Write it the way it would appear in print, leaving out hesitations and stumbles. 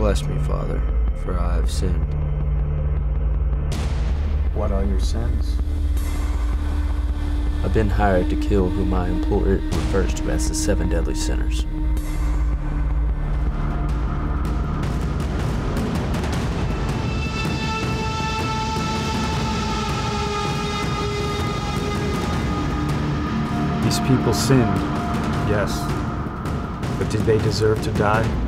Bless me, Father, for I have sinned. What are your sins? I've been hired to kill who my employer refers to as the 7 deadly sinners. These people sinned, yes. But did they deserve to die?